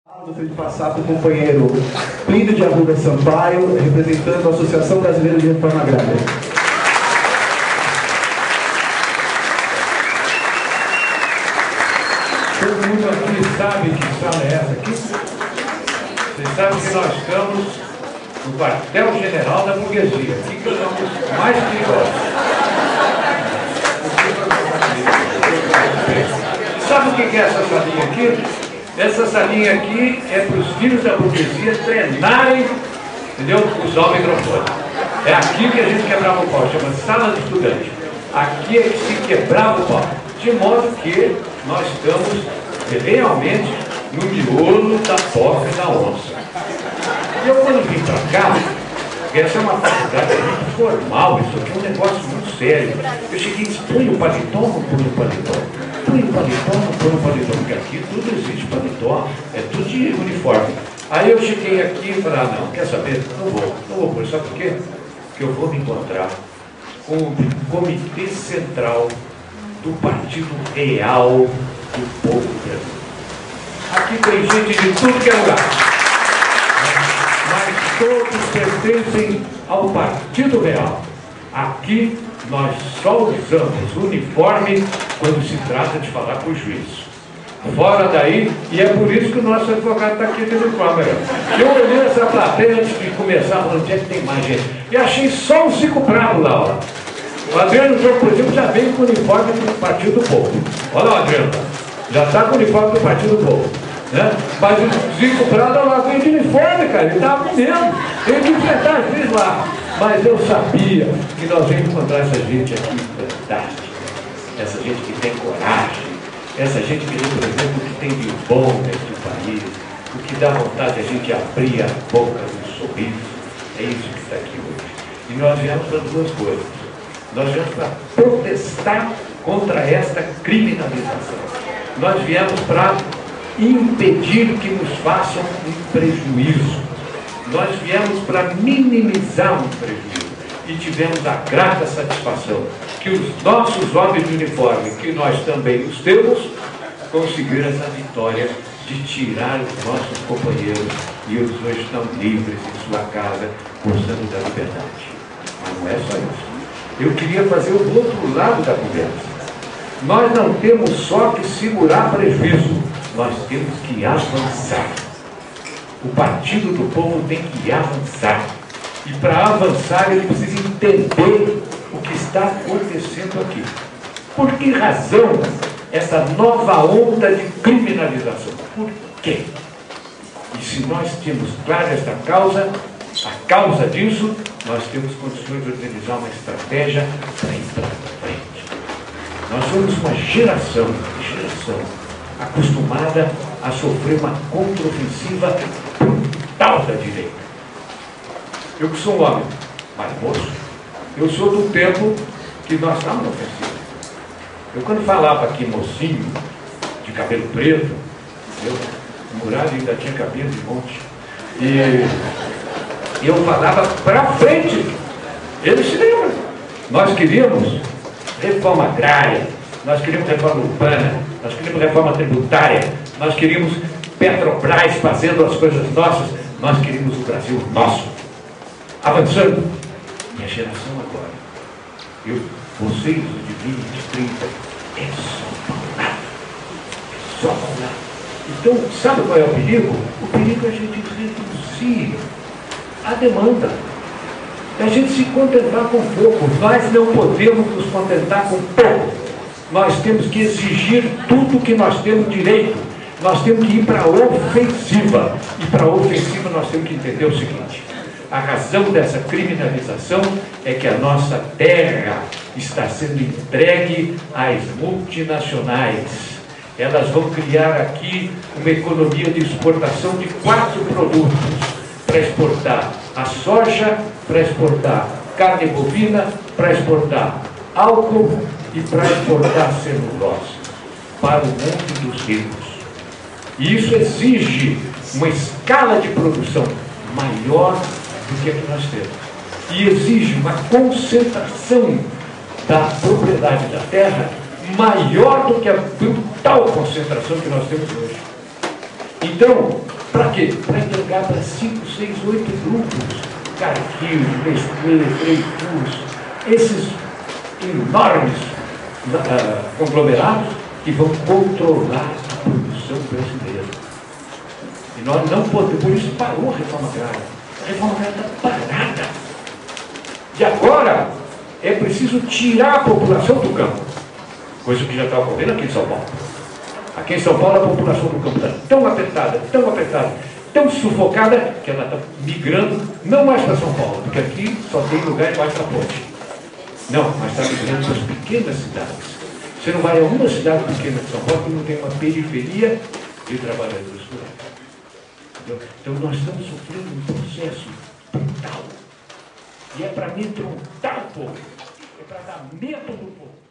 Gostaria de passar para o companheiro Plínio de Arruda Sampaio, representando a Associação Brasileira de Reforma Agrária. Todo mundo aqui sabe que sala é essa aqui? Vocês sabem que nós estamos no quartel-general da burguesia, aqui que somos mais perigosos. Sabe o que é essa salinha aqui? Essa salinha aqui é para os filhos da burguesia treinarem, entendeu? Usar o microfone. É aqui que a gente quebrava o pau, chama sala de estudante. Aqui é que se quebrava o pau. De modo que nós estamos realmente no miolo da toca da onça. E eu quando vim para cá, essa é uma faculdade muito formal, isso aqui é um negócio muito sério. Eu cheguei e disse, põe o paletó, não põe o paletó? Põe o paletó, não põe o paletó? Porque aqui tudo existe paletó, é tudo de uniforme. Aí eu cheguei aqui e falei, não, quer saber? Não vou pôr, sabe por quê? Porque eu vou me encontrar com o Comitê Central do Partido Real do Povo Brasileiro. Aqui tem gente de tudo que é lugar. Mas todos pertencem ao Partido Real. Aqui nós só usamos uniforme quando se trata de falar com o juiz. Fora daí, e é por isso que o nosso advogado está aqui de uniforme. Eu olhei essa plateia antes de começar, falando, onde é que tem mais gente? E achei só um 5 bravos lá, ó. O Adriano Jogo, por exemplo, já veio com o uniforme do Partido do Povo. Olha lá, Adriano, já está com o uniforme do Partido do Povo. Né? Mas o Zico Prado lá veio de uniforme, cara, ele estava mesmo, ele que enfrentar às vezes lá. Mas eu sabia que nós íamos encontrar essa gente aqui fantástica, essa gente que tem coragem, essa gente que representa o que tem de bom neste país, o que dá vontade de a gente abrir a boca do sorriso. É isso que está aqui hoje. E nós viemos para duas coisas. Nós viemos para protestar contra esta criminalização. Nós viemos para impedir que nos façam um prejuízo. Nós viemos para minimizar um prejuízo e tivemos a grata satisfação que os nossos homens de uniforme, que nós também os temos, conseguiram essa vitória de tirar os nossos companheiros e eles hoje estão livres em sua casa, gozando da liberdade. Mas não é só isso. Eu queria fazer o outro lado da conversa. Nós não temos só que segurar prejuízo, nós temos que avançar. O Partido do Povo tem que avançar. E para avançar ele precisa entender o que está acontecendo aqui. Por que razão essa nova onda de criminalização? Por quê? E se nós temos clara esta causa, a causa disso, nós temos condições de organizar uma estratégia para ir para frente. Nós somos uma geração acostumada a sofrer uma contraofensiva brutal da direita. Eu que sou um homem mais moço, eu sou do tempo que nós estávamos na ofensiva. Eu quando falava aqui mocinho, de cabelo preto, o Muralha ainda tinha cabelo de monte, e eu falava para frente. Ele se lembra. Nós queríamos reforma agrária, nós queríamos reforma urbana, nós queríamos reforma tributária, nós queríamos Petrobras fazendo as coisas nossas, nós queríamos o Brasil nosso. Avançando. Minha geração agora, vocês, os de 20, de 30, é só paulada. É só paulada. Então, sabe qual é o perigo? O perigo é a gente reduzir a demanda. É a gente se contentar com pouco. Nós não podemos nos contentar com pouco. Nós temos que exigir tudo que nós temos direito. Nós temos que ir para a ofensiva. E para a ofensiva nós temos que entender o seguinte. A razão dessa criminalização é que a nossa terra está sendo entregue às multinacionais. Elas vão criar aqui uma economia de exportação de 4 produtos. Para exportar a soja, para exportar carne bovina, para exportar álcool e para exportar celulose para o mundo dos ricos. E isso exige uma escala de produção maior do que a que nós temos. E exige uma concentração da propriedade da terra maior do que a brutal concentração que nós temos hoje. Então, Para quê? Para entregar para 5, 6, 8 grupos. Cargill, Nestlé, Dreyfus, esses enormes conglomerados que vão controlar a produção brasileira. E nós não podemos, por isso parou a reforma agrária. A reforma agrária está parada. E agora é preciso tirar a população do campo, coisa que já está ocorrendo aqui em São Paulo. Aqui em São Paulo a população do campo está tão apertada, tão sufocada, que ela está migrando, não mais para São Paulo, porque aqui só tem lugar embaixo da ponte. Não, mas está migrando para as pequenas cidades. Você não vai a uma cidade pequena de São Paulo que não tem uma periferia de trabalhadores rurais. Então nós estamos sofrendo um processo brutal. E é para amedrontar o povo, é para dar medo do povo.